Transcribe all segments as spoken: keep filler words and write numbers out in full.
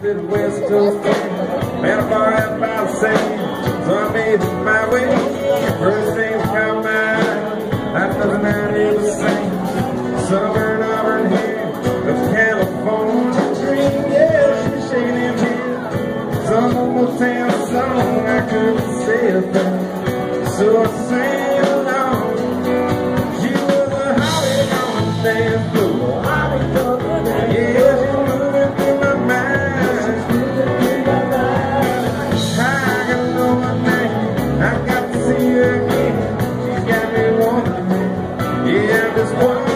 to the west coast, man, I'm far out by the sea. So I made it my way. First things come mine, not nothing I'd ever seen. Southern Auburn hair of California dream, yeah, she's shaking them head. Some old town song I couldn't say a thing, so I sang along. She was a holly on the dance floor, yeah, she was moving through my mind. I got to know my name, I got to see her again. She's got me wondering, yeah, I'm just wondering.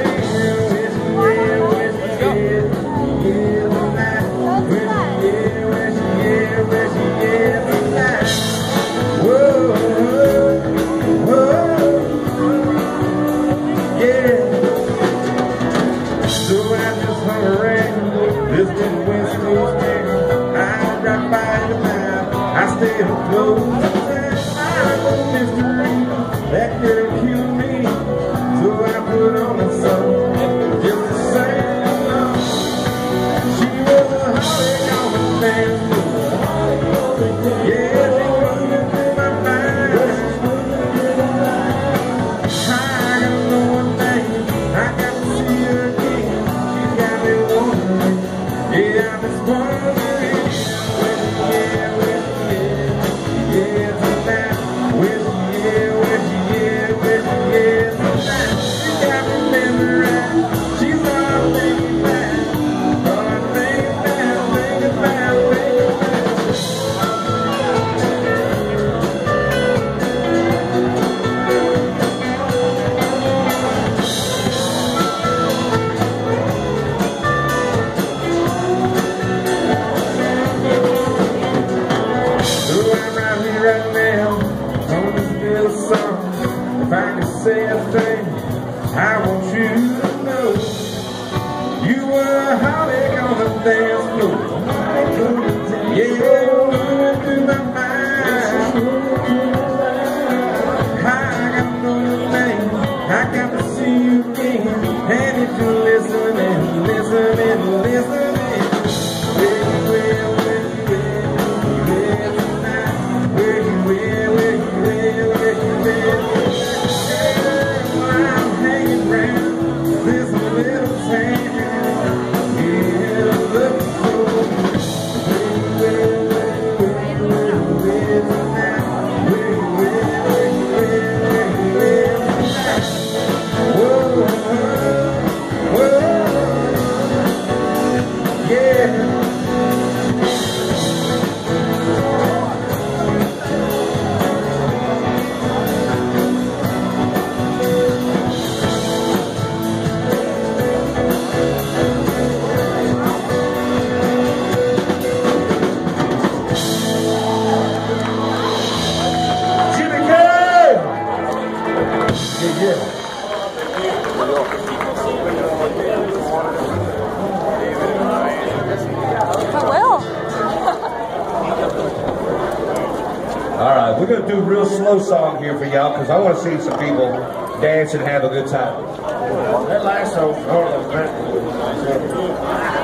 I stay close, I know mystery that could kill me, so I put on a song just to sing along. She was a holly on the dance floor, yeah, she running through my mind. I got no one name, I got to see her again. She's got me wondering, yeah, I'm just wondering. If I could say a thing, I want you to know you were a holly on the dance floor. Yeah, moving through my mind. I got to know your name, I got to see you again. And if you're listening, listening, listening, Alright, we're going to do a real slow song here for y'all because I want to see some people dance and have a good time. That last song, hold on,